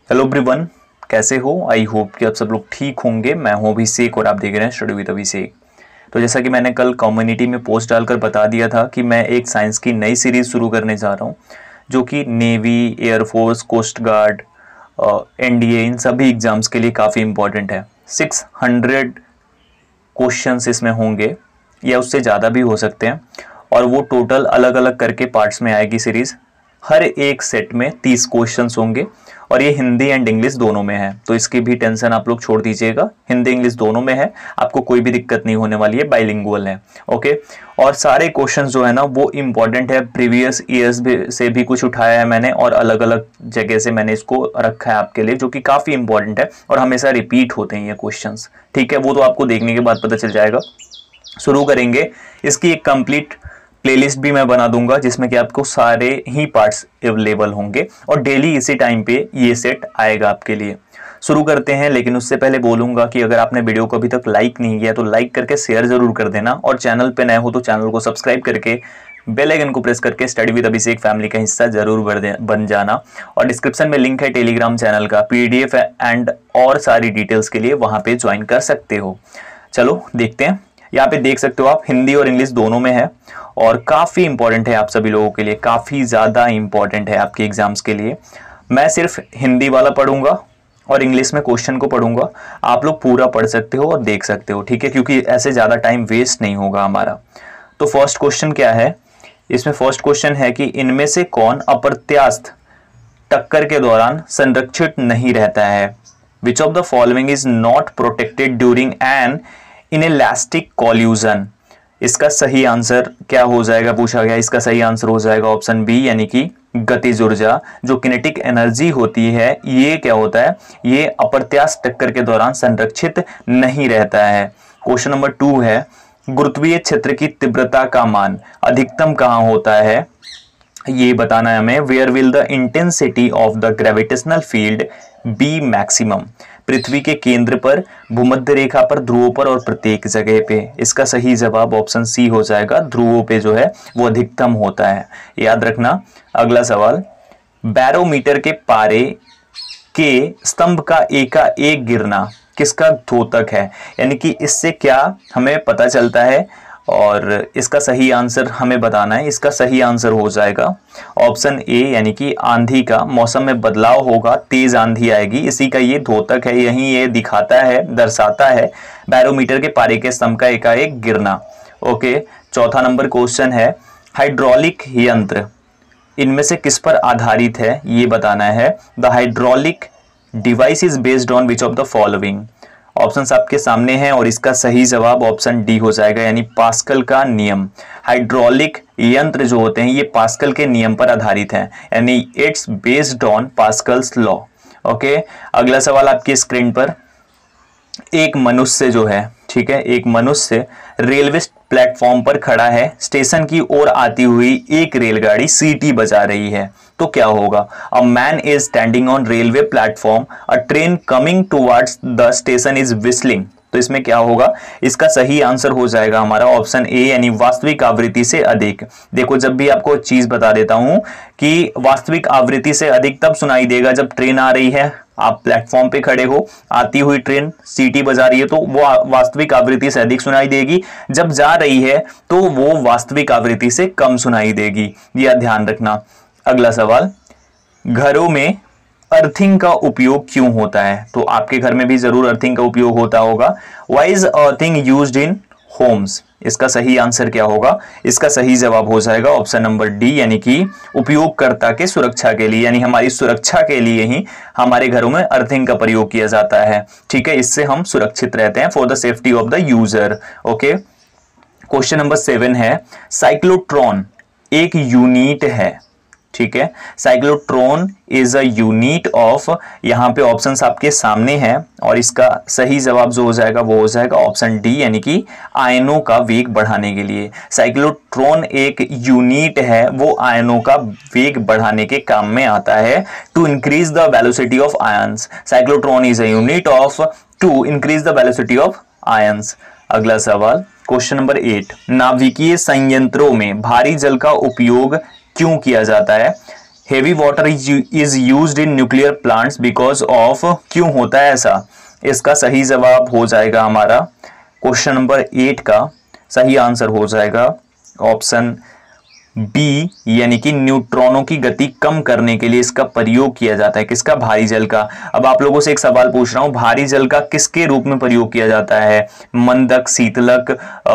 Hello everyone, कैसे हो? I hope कि आप सब लोग ठीक होंगे। मैं हूं अभिषेक और आप देख रहे हैं स्टडी विद अभिषेक। तो जैसा कि मैंने कल कम्युनिटी में पोस्ट डालकर बता दिया था कि मैं एक साइंस की नई सीरीज़ शुरू करने जा रहा हूं, जो कि navy, air force, coast guard, NDA, इन सभी एग्ज़ाम्स के लिए काफ़ी इंपॉर्टेंट है। 600 क्वेश्चंस इसमें होंगे या उससे ज़्यादा भी हो सकते हैं, और वो टोटल अलग अलग करके पार्ट्स में आएगी सीरीज़। हर एक सेट में 30 क्वेश्चंस होंगे और ये हिंदी एंड इंग्लिश दोनों में है, तो इसकी भी टेंशन आप लोग छोड़ दीजिएगा। हिंदी इंग्लिश दोनों में है, आपको कोई भी दिक्कत नहीं होने वाली है, बाइलिंगुअल है। ओके, और सारे क्वेश्चंस जो है ना वो इंपॉर्टेंट है। प्रीवियस ईयर्स से भी कुछ उठाया है मैंने और अलग अलग जगह से मैंने इसको रखा है आपके लिए, जो कि काफ़ी इंपॉर्टेंट है और हमेशा रिपीट होते हैं ये क्वेश्चंस। ठीक है, वो तो आपको देखने के बाद पता चल जाएगा। शुरू करेंगे। इसकी एक कंप्लीट प्लेलिस्ट भी मैं बना दूंगा जिसमें कि आपको सारे ही पार्ट्स अवेलेबल होंगे और डेली इसी टाइम पे ये सेट आएगा आपके लिए। शुरू करते हैं, लेकिन उससे पहले बोलूंगा कि अगर आपने वीडियो को अभी तक लाइक नहीं किया तो लाइक करके शेयर जरूर कर देना, और चैनल पे नए हो तो चैनल को सब्सक्राइब करके बेल आइकन को प्रेस करके स्टडी विद अभिषेक फैमिली का हिस्सा जरूर बन जाना। और डिस्क्रिप्शन में लिंक है टेलीग्राम चैनल का, पीडीएफ एंड और सारी डिटेल्स के लिए वहां पे ज्वाइन कर सकते हो। चलो देखते हैं। यहाँ पे देख सकते हो आप, हिंदी और इंग्लिश दोनों में है और काफ़ी इंपॉर्टेंट है आप सभी लोगों के लिए, काफ़ी ज़्यादा इंपॉर्टेंट है आपके एग्जाम्स के लिए। मैं सिर्फ हिंदी वाला पढ़ूंगा और इंग्लिश में क्वेश्चन को पढ़ूंगा। आप लोग पूरा पढ़ सकते हो और देख सकते हो, ठीक है, क्योंकि ऐसे ज़्यादा टाइम वेस्ट नहीं होगा हमारा। तो फर्स्ट क्वेश्चन क्या है इसमें? फर्स्ट क्वेश्चन है कि इनमें से कौन अप्रत्यास्थ टक्कर के दौरान संरक्षित नहीं रहता है? Which of the following is not protected during an inelastic collision? इसका सही आंसर क्या हो जाएगा पूछा गया। इसका सही आंसर हो जाएगा ऑप्शन बी, यानी कि गतिज ऊर्जा। जो किनेटिक एनर्जी होती है ये क्या होता है, ये अप्रत्यास्थ टक्कर के दौरान संरक्षित नहीं रहता है। क्वेश्चन नंबर 2 है, गुरुत्वीय क्षेत्र की तीव्रता का मान अधिकतम कहां होता है? ये बताना है हमें। Where will the intensity of the gravitational field be maximum? पृथ्वी के केंद्र पर, भूमध्य रेखा पर, ध्रुवों पर और प्रत्येक जगह पे। इसका सही जवाब ऑप्शन सी हो जाएगा, ध्रुवों पे जो है वो अधिकतम होता है, याद रखना। अगला सवाल, बैरोमीटर के पारे के स्तंभ का एकाएक गिरना किसका द्योतक है? यानी कि इससे क्या हमें पता चलता है, और इसका सही आंसर हमें बताना है। इसका सही आंसर हो जाएगा ऑप्शन ए, यानी कि आंधी का। मौसम में बदलाव होगा, तेज आंधी आएगी, इसी का ये द्योतक है। यही ये दिखाता है, दर्शाता है बैरोमीटर के पारे के स्तंभ का एकाएक गिरना। ओके, चौथा नंबर क्वेश्चन है, हाइड्रोलिक यंत्र इनमें से किस पर आधारित है? ये बताना है। The hydraulic device is based on which of the following? Options आपके सामने हैं और इसका सही जवाब ऑप्शन डी हो जाएगा, यानी पास्कल का नियम। हाइड्रोलिक यंत्र जो होते हैं ये पास्कल के नियम पर आधारित हैं, यानी it's based on Pascal's law. Okay, अगला सवाल आपकी स्क्रीन पर। एक मनुष्य जो है, ठीक है, एक मनुष्य रेलवे प्लेटफॉर्म पर खड़ा है, स्टेशन की ओर आती हुई एक रेलगाड़ी सीटी बजा रही है, तो क्या होगा? A man is standing on railway platform, a train coming towards the station is whistling. तो इसमें क्या होगा? इसका सही आंसर हो जाएगा हमारा ऑप्शन ए, यानी वास्तविक आवृत्ति से अधिक। देखो, जब भी आपको चीज बता देता हूं कि वास्तविक आवृत्ति से अधिक तब सुनाई देगा जब ट्रेन आ रही है, आप प्लेटफॉर्म पे खड़े हो, आती हुई ट्रेन सीटी बजा रही है तो वो वास्तविक आवृत्ति से अधिक सुनाई देगी। जब जा रही है तो वो वास्तविक आवृत्ति से कम सुनाई देगी, यह ध्यान रखना। अगला सवाल, घरों में अर्थिंग का उपयोग क्यों होता है? तो आपके घर में भी जरूर अर्थिंग का उपयोग होता होगा। Why is earthing used in homes? इसका सही आंसर क्या होगा? इसका सही जवाब हो जाएगा ऑप्शन नंबर डी, यानी कि उपयोगकर्ता के सुरक्षा के लिए, यानी हमारी सुरक्षा के लिए ही हमारे घरों में अर्थिंग का प्रयोग किया जाता है। ठीक है, इससे हम सुरक्षित रहते हैं, for the safety of the user. Okay, question number 7 है, साइक्लोट्रॉन एक यूनिट है, ठीक है, cyclotron is a unit of, यहां पे ऑप्शंस आपके सामने हैं और इसका सही जवाब जो हो जाएगा वो हो जाएगा ऑप्शन डी, यानी कि आयनों का वेग बढ़ाने के लिए। साइक्लोट्रॉन एक यूनिट है, वो आयनों का वेग बढ़ाने के काम में आता है। To increase the velocity of ions, cyclotron is a unit of to increase the velocity of ions. अगला सवाल, क्वेश्चन नंबर 8, नाभिकीय संयंत्रों में भारी जल का उपयोग क्यों किया जाता है? Heavy water is used in nuclear plants because of, क्यों होता है ऐसा? इसका सही जवाब हो जाएगा हमारा क्वेश्चन नंबर 8 का सही आंसर हो जाएगा ऑप्शन बी, यानी कि न्यूट्रॉनों की गति कम करने के लिए इसका प्रयोग किया जाता है। किसका? भारी जल का। अब आप लोगों से एक सवाल पूछ रहा हूं, भारी जल का किसके रूप में प्रयोग किया जाता है? मंदक, शीतलक,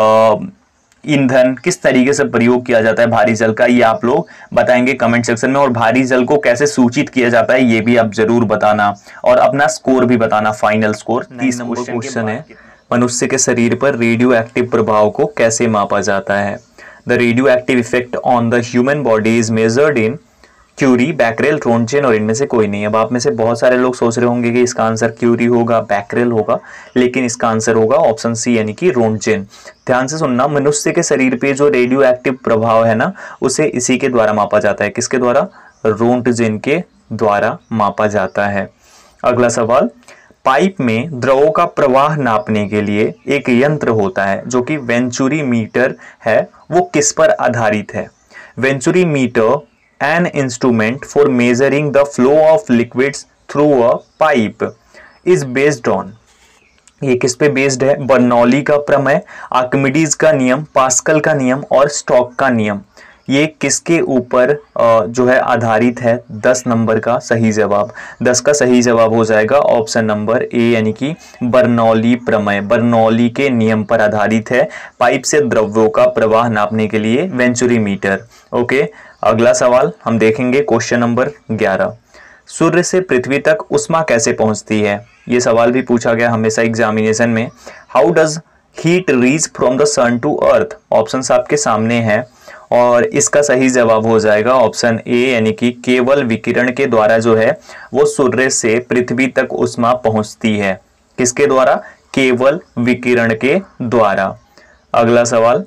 ईंधन, किस तरीके से प्रयोग किया जाता है भारी जल का, ये आप लोग बताएंगे कमेंट सेक्शन में। और भारी जल को कैसे सूचित किया जाता है ये भी आप जरूर बताना और अपना स्कोर भी बताना, फाइनल स्कोर। 30 नंबर क्वेश्चन है, मनुष्य के शरीर पर रेडियो एक्टिव प्रभाव को कैसे मापा जाता है? The radioactive effect on the human body is measured in curie, becquerel, roentgen और इनमें से कोई नहीं। अब आप में से बहुत सारे लोग सोच रहे होंगे कि इसका आंसर क्यूरी होगा, बैकरेल होगा, लेकिन इसका आंसर होगा ऑप्शन सी, यानी कि रोंटजेन। ध्यान से सुनना, मनुष्य के शरीर पे जो रेडियो एक्टिव प्रभाव है ना, उसे इसी के द्वारा मापा जाता है। किसके द्वारा? रोंटजेन के द्वारा मापा जाता है। अगला सवाल, पाइप में द्रवों का प्रवाह नापने के लिए एक यंत्र होता है जो कि वेंचुरी मीटर है, वो किस पर आधारित है? Venturi meter an instrument for measuring the flow of liquids through a pipe is based on, ये किस पे बेस्ड है? बर्नौली का प्रमेय, आर्किमिडीज का नियम, पास्कल का नियम और स्टोक का नियम। ये किसके ऊपर जो है आधारित है? 10 नंबर का सही जवाब। 10 का सही जवाब हो जाएगा ऑप्शन नंबर ए, यानी कि बर्नौली प्रमेय, बर्नौली के नियम पर आधारित है पाइप से द्रव्यों का प्रवाह नापने के लिए वेंचुरी मीटर। ओके, अगला सवाल हम देखेंगे क्वेश्चन नंबर 11। सूर्य से पृथ्वी तक उष्मा कैसे पहुंचती है? ये सवाल भी पूछा गया हमेशा एग्जामिनेशन में। How does heat reach from the sun to earth? Options आपके सामने हैं और इसका सही जवाब हो जाएगा ऑप्शन ए, यानी कि केवल विकिरण के द्वारा जो है वो सूर्य से पृथ्वी तक उष्मा पहुंचती है। किसके द्वारा? केवल विकिरण के द्वारा। अगला सवाल,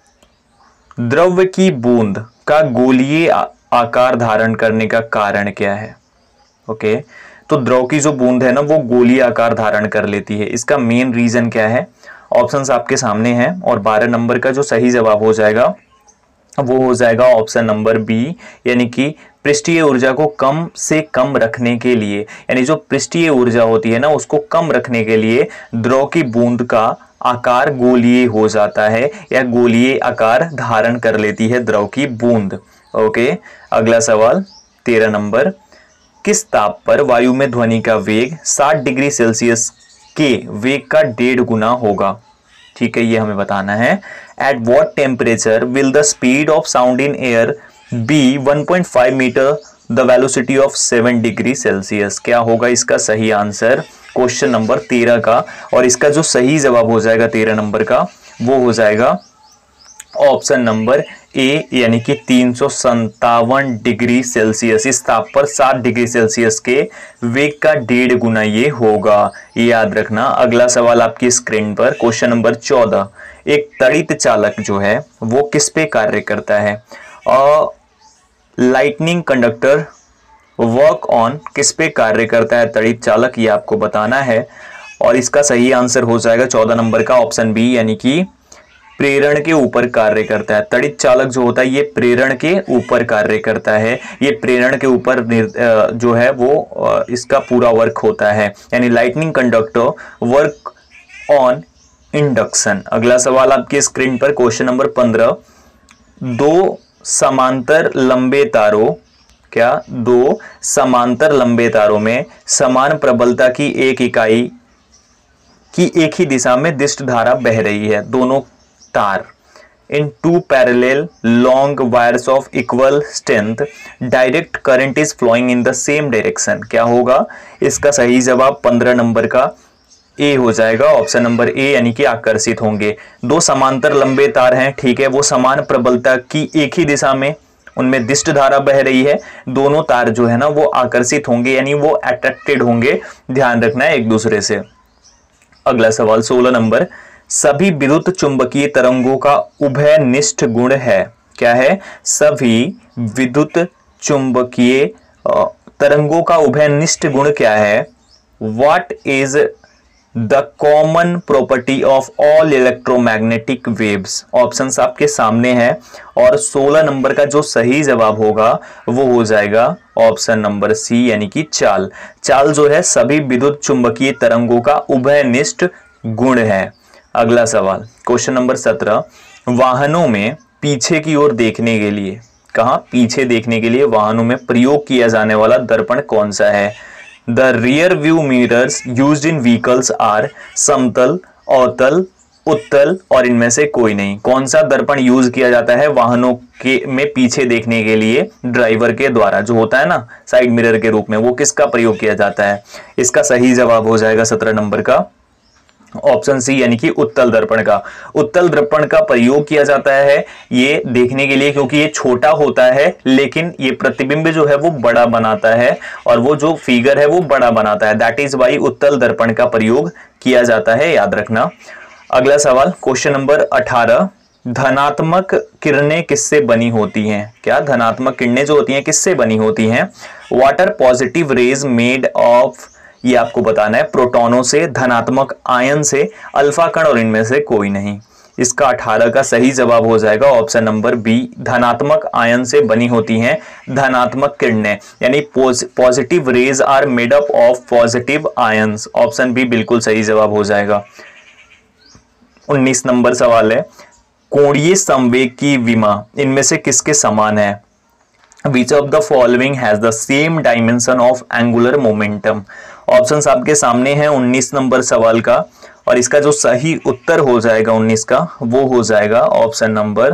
द्रव्य की बूंद का गोलीय आकार धारण करने का कारण क्या है? ओके, तो द्रव की जो बूंद है ना वो गोलीय आकार धारण कर लेती है, इसका मेन रीजन क्या है? ऑप्शंस आपके सामने हैं और 12 नंबर का जो सही जवाब हो जाएगा वो हो जाएगा ऑप्शन नंबर बी, यानी कि पृष्ठीय ऊर्जा को कम से कम रखने के लिए, यानी जो पृष्ठीय ऊर्जा होती है ना उसको कम रखने के लिए द्रव की बूंद का आकार गोलीय हो जाता है या गोलीय आकार धारण कर लेती है द्रव की बूंद। ओके, अगला सवाल 13 नंबर, किस ताप पर वायु में ध्वनि का वेग 60 डिग्री सेल्सियस के वेग का 1.5 गुना होगा? ठीक है, ये हमें बताना है। At what temperature will the speed of sound in air be 1.5 meter the velocity of 7 degree Celsius? क्या होगा इसका सही आंसर क्वेश्चन नंबर 13 का? और इसका जो सही जवाब हो जाएगा 13 नंबर का वो हो जाएगा ऑप्शन नंबर ए, यानी कि 357 डिग्री सेल्सियस। इस ताप पर 7 डिग्री सेल्सियस के वेग का 1.5 गुना ये होगा, ये याद रखना। अगला सवाल आपकी स्क्रीन पर क्वेश्चन नंबर 14, एक तड़ित चालक जो है वो किस पे कार्य करता है? लाइटनिंग कंडक्टर वर्क ऑन, किस पे कार्य करता है तड़ित चालक, ये आपको बताना है। और इसका सही आंसर हो जाएगा 14 नंबर का ऑप्शन बी, यानी कि प्रेरण के ऊपर कार्य करता है। तड़ित चालक जो होता है ये प्रेरण के ऊपर कार्य करता है, ये प्रेरण के ऊपर जो है वो इसका पूरा वर्क होता है, यानी lightning conductor work on induction. अगला सवाल आपकी स्क्रीन पर क्वेश्चन नंबर 15, दो समांतर लंबे तारों में समान प्रबलता की एक इकाई की एक ही दिशा में दिष्ट धारा बह रही है। दोनों तार in 2 parallel long wires of equal strength, direct current is flowing in the same direction. क्या होगा इसका सही जवाब? 15 नंबर का ए हो जाएगा, ऑप्शन नंबर ए, यानी कि आकर्षित होंगे। 2 समांतर लंबे तार हैं, ठीक है, वो समान प्रबलता की एक ही दिशा में उनमें दिष्ट धारा बह रही है। दोनों तार जो है ना वो आकर्षित होंगे, यानी वो अट्रैक्टेड होंगे। ध्यान रखना है एक दूसरे से। अगला सवाल 16 नंबर, सभी विद्युत चुंबकीय तरंगों का उभयनिष्ठ गुण है? क्या है? सभी विद्युत चुंबकीय तरंगों का उभयनिष्ठ गुण क्या है? What is the common property of all electromagnetic waves. Options आपके सामने हैं और 16 नंबर का जो सही जवाब होगा वो हो जाएगा ऑप्शन नंबर सी, यानी कि चाल। चाल जो है सभी विद्युत चुंबकीय तरंगों का उभयनिष्ठ गुण है। अगला सवाल क्वेश्चन नंबर 17, वाहनों में पीछे की ओर देखने के लिए, कहां पीछे देखने के लिए वाहनों में प्रयोग किया जाने वाला दर्पण कौन सा है? The rear view mirrors used in vehicles are समतल, अवतल, उत्तल और इनमें से कोई नहीं। कौन सा दर्पण यूज किया जाता है वाहनों के में पीछे देखने के लिए ड्राइवर के द्वारा, जो होता है ना साइड मिरर के रूप में, वो किसका प्रयोग किया जाता है? इसका सही जवाब हो जाएगा 17 नंबर का ऑप्शन सी, यानी कि उत्तल दर्पण का। उत्तल दर्पण का प्रयोग किया जाता है ये देखने के लिए क्योंकि ये छोटा होता है लेकिन ये प्रतिबिंब जो है वो बड़ा बनाता है और वो जो फिगर है वो बड़ा बनाता है। दैट इज वाई उत्तल दर्पण का प्रयोग किया जाता है, याद रखना। अगला सवाल क्वेश्चन नंबर 18, धनात्मक किरणें किससे बनी होती हैं? क्या धनात्मक किरणें जो होती हैं किससे बनी होती हैं? What are positive rays made of, ये आपको बताना है, प्रोटॉनों से, धनात्मक आयन से, अल्फा कण और इनमें से कोई नहीं। इसका 18 का सही जवाब हो जाएगा ऑप्शन नंबर बी, धनात्मक आयन से बनी होती हैं धनात्मक किरणें, यानी positive rays are made up of positive ions. Option B बिल्कुल सही जवाब हो जाएगा। 19 नंबर सवाल है, कोणीय संवेग की विमा इनमें से किसके समान है? Which of the following has the same dimension of angular momentum? Options आपके सामने हैं 19 नंबर सवाल का और इसका जो सही उत्तर हो जाएगा 19 का वो हो जाएगा ऑप्शन नंबर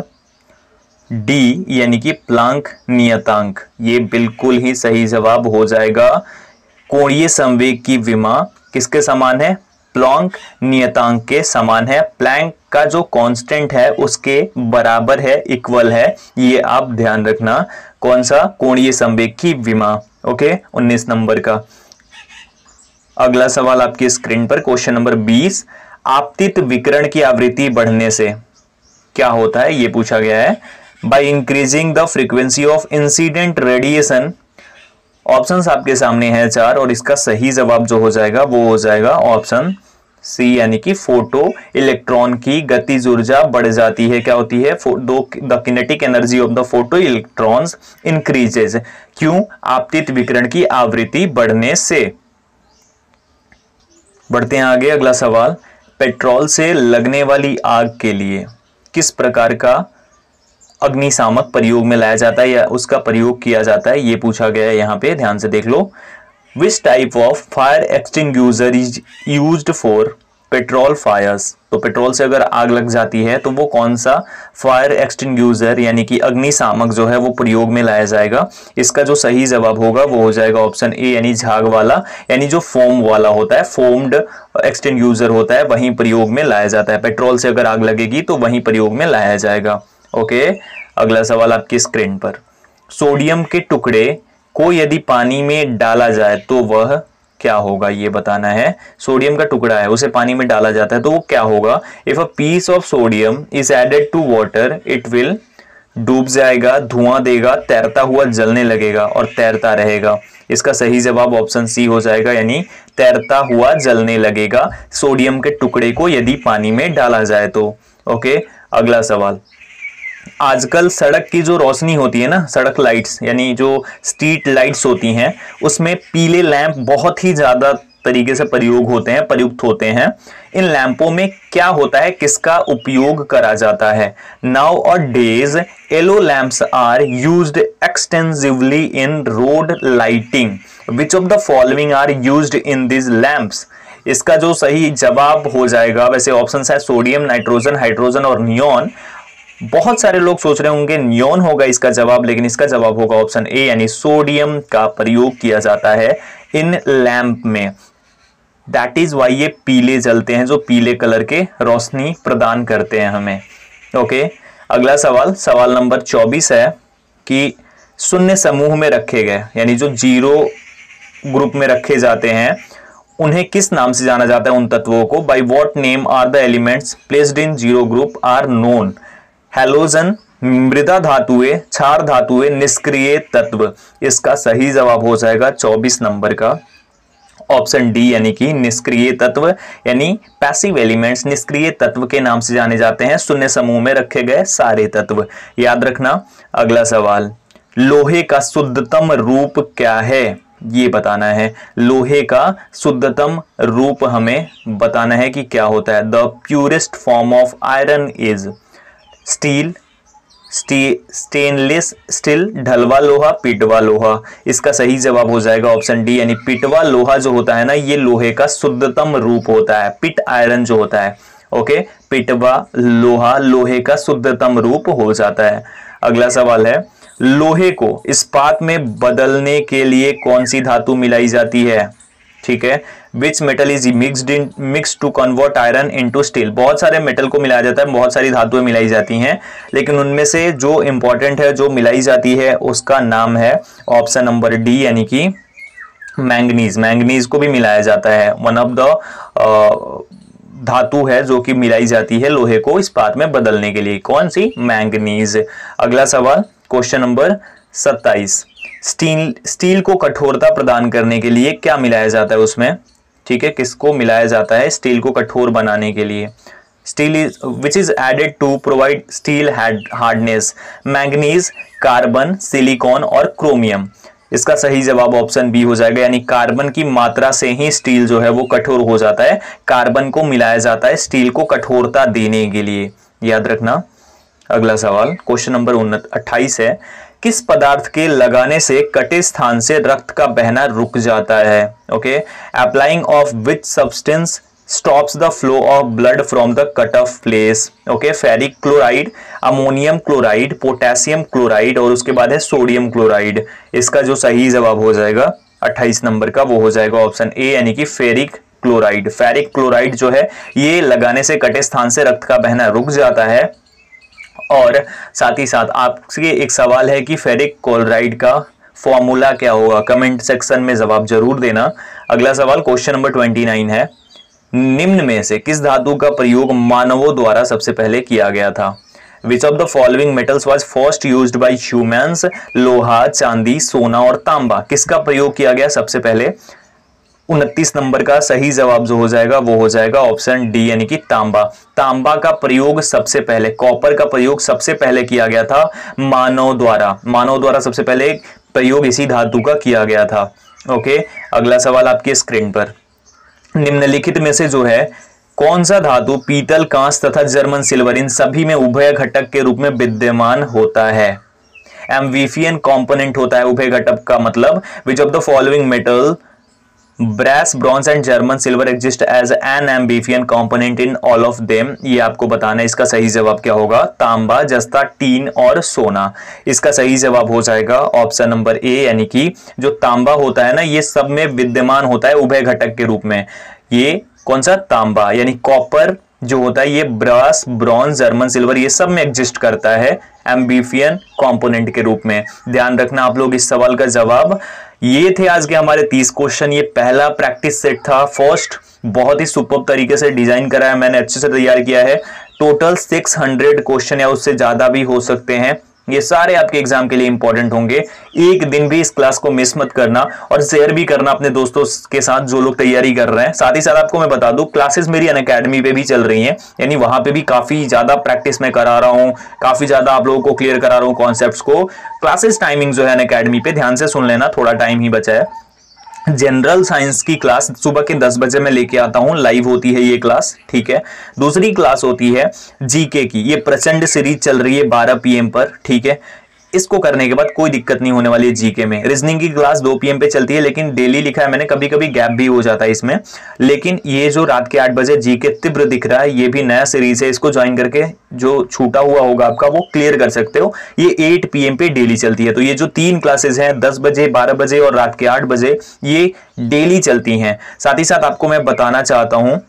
डी, यानी कि प्लांक नियतांक। ये बिल्कुल ही सही जवाब हो जाएगा। कोणीय संवेग की विमा किसके समान है? प्लांक नियतांक के समान है। प्लैंक का जो कांस्टेंट है उसके बराबर है, इक्वल है, ये आप ध्यान रखना। कौन सा? कोणीय संवेग की विमा। ओके, 19 नंबर का। अगला सवाल आपकी स्क्रीन पर क्वेश्चन नंबर 20, आपतित विकिरण की आवृत्ति बढ़ने से क्या होता है ये पूछा गया है। By increasing the frequency of incident radiation. Options आपके सामने हैं 4 और इसका सही जवाब जो हो जाएगा वो हो जाएगा ऑप्शन सी, यानी कि फोटो इलेक्ट्रॉन की गतिज ऊर्जा बढ़ जाती है। क्या होती है? The kinetic energy of the photoelectrons increases. क्यों? आपतित विकिरण की आवृत्ति बढ़ने से। बढ़ते हैं आगे। अगला सवाल, पेट्रोल से लगने वाली आग के लिए किस प्रकार का अग्निशामक प्रयोग में लाया जाता है या उसका प्रयोग किया जाता है, ये पूछा गया है। यहाँ पे ध्यान से देख लो। Which type of fire extinguisher is used for petrol fires. तो पेट्रोल से अगर आग लग जाती है तो वो कौन सा फायर एक्सटिंग्यूशर यानी कि अग्निशामक जो है वो प्रयोग में लाया जाएगा। इसका जो सही जवाब होगा वो हो जाएगा ऑप्शन ए, यानी झाग वाला, यानी जो फोम वाला होता है, फोम्ड एक्सटिंग्यूशर होता है, वहीं प्रयोग में लाया जाता है। पेट्रोल से अगर आग लगेगी तो वहीं प्रयोग में लाया जाएगा। ओके, अगला सवाल आपकी स्क्रीन पर, सोडियम के टुकड़े को यदि पानी में डाला जाए तो वह क्या होगा, ये बताना है। सोडियम का टुकड़ा है, उसे पानी में डाला जाता है तो वो क्या होगा। If a piece of sodium is added to water it will, डूब जाएगा, धुआं देगा, तैरता हुआ जलने लगेगा और तैरता रहेगा। इसका सही जवाब ऑप्शन सी हो जाएगा, यानी तैरता हुआ जलने लगेगा सोडियम के टुकड़े को यदि पानी में डाला जाए तो। ओके, अगला सवाल, आजकल सड़क की जो रोशनी होती है ना, सड़क लाइट्स यानी जो स्ट्रीट लाइट्स होती हैं, उसमें पीले लैंप बहुत ही ज्यादा तरीके से प्रयुक्त होते हैं। इन लैंपों में क्या होता है, किसका उपयोग करा जाता है। Nowadays yellow lamps are used extensively in road lighting. Which of the following are used in this lamps. इसका जो सही जवाब हो जाएगा, वैसे ऑप्शन है सोडियम, नाइट्रोजन, हाइड्रोजन और नियॉन। बहुत सारे लोग सोच रहे होंगे नियॉन होगा इसका जवाब, लेकिन इसका जवाब होगा ऑप्शन ए, यानी सोडियम का प्रयोग किया जाता है इन लैंप में। दैट इज वाई ये पीले जलते हैं, जो पीले कलर के रोशनी प्रदान करते हैं हमें। ओके, अगला सवाल, सवाल नंबर 24 है कि शून्य समूह में रखे गए यानी जो जीरो ग्रुप में रखे जाते हैं उन्हें किस नाम से जाना जाता है उन तत्वों को। By what name are the elements placed in zero group are known. Halogen, मृदा धातुएं, क्षार धातुएं, निष्क्रिय तत्व। इसका सही जवाब हो जाएगा 24 नंबर का ऑप्शन डी यानी कि निष्क्रिय तत्व, यानी पैसिव एलिमेंट्स निष्क्रिय तत्व के नाम से जाने जाते हैं, शून्य समूह में रखे गए सारे तत्व। याद रखना। अगला सवाल, लोहे का शुद्धतम रूप क्या है, ये बताना है। लोहे का शुद्धतम रूप हमें बताना है कि क्या होता है। The purest form of iron is steel, stainless steel, ढलवा लोहा, पिटवा लोहा। इसका सही जवाब हो जाएगा ऑप्शन डी, यानी पिटवा लोहा जो होता है ना, ये लोहे का शुद्धतम रूप होता है। पिट आयरन जो होता है, ओके, पिटवा लोहा लोहे का शुद्धतम रूप हो जाता है। अगला सवाल है, लोहे को इस्पात में बदलने के लिए कौन सी धातु मिलाई जाती है, ठीक है। Which metal is mixed to convert iron into steel. बहुत सारे मेटल को मिलाया जाता है, बहुत सारी धातुएं मिलाई जाती हैं, लेकिन उनमें से जो इंपॉर्टेंट है, जो मिलाई जाती है, उसका नाम है ऑप्शन नंबर डी, यानी कि मैंगनीज। मैंगनीज को भी मिलाया जाता है, वन ऑफ द धातु है जो कि मिलाई जाती है लोहे को इस्पात में बदलने के लिए। कौन सी? मैंगनीज। अगला सवाल, क्वेश्चन नंबर 27, स्टील को कठोरता प्रदान करने के लिए क्या मिलाया जाता है उसमें, ठीक है, किसको मिलाया जाता है स्टील को कठोर बनाने के लिए? Steel is which is added to provide steel hardness, manganese, carbon, silicon और क्रोमियम। इसका सही जवाब ऑप्शन बी हो जाएगा, यानी कार्बन की मात्रा से ही स्टील जो है वो कठोर हो जाता है। कार्बन को मिलाया जाता है स्टील को कठोरता देने के लिए, याद रखना। अगला सवाल, क्वेश्चन नंबर 28 है, किस पदार्थ के लगाने से कटे स्थान से रक्त का बहना रुक जाता है? Okay, applying of which substance stops the flow of blood from the cut off place? Okay, ferric chloride, ammonium chloride, potassium chloride और उसके बाद है सोडियम क्लोराइड। इसका जो सही जवाब हो जाएगा 28 नंबर का, वो हो जाएगा ऑप्शन ए, यानी कि फेरिक क्लोराइड। फेरिक क्लोराइड जो है ये लगाने से कटे स्थान से रक्त का बहना रुक जाता है। और साथ ही साथ आपसे एक सवाल है कि फेरिक क्लोराइड का फॉर्मूला क्या होगा, कमेंट सेक्शन में जवाब जरूर देना। अगला सवाल, क्वेश्चन नंबर 29 है, निम्न में से किस धातु का प्रयोग मानवों द्वारा सबसे पहले किया गया था? Which of the following metals was first used by humans? लोहा, चांदी, सोना और तांबा। किसका प्रयोग किया गया सबसे पहले? 29 नंबर का सही जवाब जो हो जाएगा वो हो जाएगा ऑप्शन डी, यानी कि तांबा। तांबा का प्रयोग सबसे पहले, कॉपर का प्रयोग सबसे पहले किया गया था मानव द्वारा सबसे पहले प्रयोग इसी धातु का किया गया था। ओके, अगला सवाल आपकी स्क्रीन पर, निम्नलिखित में से जो है कौन सा धातु पीतल, कांच तथा जर्मन सिल्वर इन सभी में उभय घटक के रूप में विद्यमान होता है? एम्फीबियन कंपोनेंट होता है उभय घटक का मतलब। Which of the following metal brass, bronze and German silver exist as an amphibian component in all of them? ये आपको बताना है। इसका सही जवाब क्या होगा? तांबा, जस्ता, टीन और सोना। इसका सही जवाब हो जाएगा ऑप्शन नंबर ए, यानी कि जो तांबा होता है ना, ये सब में विद्यमान होता है उभय घटक के रूप में। ये कौन सा? तांबा, यानी कॉपर जो होता है ये ब्रास, ब्रॉन्ज, जर्मन सिल्वर ये सब में एग्जिस्ट करता है एम्फीबियन कंपोनेंट के रूप में। ध्यान रखना आप लोग इस सवाल का जवाब। ये थे आज के हमारे 30 क्वेश्चन। ये पहला प्रैक्टिस सेट था, फर्स्ट। बहुत ही सुपर तरीके से डिजाइन करा है मैंने, अच्छे से तैयार किया है। टोटल 600 क्वेश्चन या उससे ज्यादा भी हो सकते हैं। ये सारे आपके एग्जाम के लिए इंपॉर्टेंट होंगे। एक दिन भी इस क्लास को मिस मत करना और शेयर भी करना अपने दोस्तों के साथ जो लोग तैयारी कर रहे हैं। साथ ही साथ आपको मैं बता दूं, क्लासेस मेरी अनअकैडमी पे भी चल रही हैं, यानी वहां पे भी काफी ज्यादा प्रैक्टिस मैं करा रहा हूं, काफी ज्यादा आप लोगों को क्लियर करा रहा हूं कॉन्सेप्ट्स को। क्लासेस टाइमिंग जो है अनअकैडमी पे ध्यान से सुन लेना, थोड़ा टाइम ही बचा है। जनरल साइंस की क्लास सुबह के 10 बजे मैं लेके आता हूं, लाइव होती है ये क्लास, ठीक है। दूसरी क्लास होती है जीके की, ये प्रचंड सीरीज चल रही है 12 PM पर, ठीक है। इसको करने के बाद कोई दिक्कत नहीं होने वाली है जीके में। रीजनिंग की क्लास 2 PM पे चलती है, लेकिन डेली लिखा है मैंने, कभी कभी गैप भी हो जाता है इसमें। लेकिन ये जो रात के 8 बजे जीके तीव्र दिख रहा है, ये भी नया सीरीज है, इसको ज्वाइन करके जो छूटा हुआ होगा आपका वो क्लियर कर सकते हो। ये 8 PM पे डेली चलती है। तो ये जो 3 क्लासेस हैं 10 बजे, 12 बजे और रात के 8 बजे, ये डेली चलती हैं। साथ ही साथ आपको मैं बताना चाहता हूं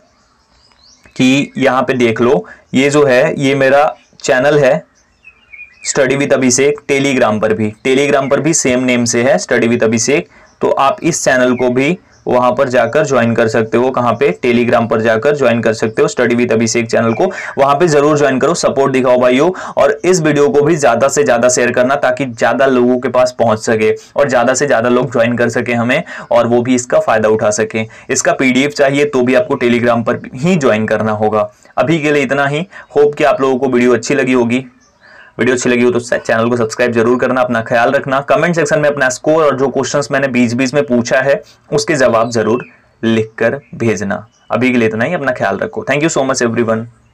कि यहां पे देख लो, ये जो है ये मेरा चैनल है स्टडी विद अभिषेक। टेलीग्राम पर भी सेम नेम से है, स्टडी विद अभिषेक। तो आप इस चैनल को भी वहां पर जाकर ज्वाइन कर सकते हो। कहां पे? टेलीग्राम पर जाकर ज्वाइन कर सकते हो स्टडी विद अभिषेक चैनल को, वहां पे जरूर ज्वाइन करो, सपोर्ट दिखाओ भाइयों। और इस वीडियो को भी ज्यादा से ज्यादा शेयर करना ताकि ज्यादा लोगों के पास पहुंच सके और ज्यादा से ज्यादा लोग ज्वाइन कर सके हमें, और वो भी इसका फायदा उठा सके। इसका पीडीएफ चाहिए तो भी आपको टेलीग्राम पर ही ज्वाइन करना होगा। अभी के लिए इतना ही। होप कि आप लोगों को वीडियो अच्छी लगी होगी। वीडियो अच्छी लगी हो तो चैनल को सब्सक्राइब जरूर करना। अपना ख्याल रखना। कमेंट सेक्शन में अपना स्कोर और जो क्वेश्चंस मैंने बीच बीच में पूछा है उसके जवाब जरूर लिखकर भेजना। अभी के लिए इतना ही। अपना ख्याल रखो। Thank you so much everyone.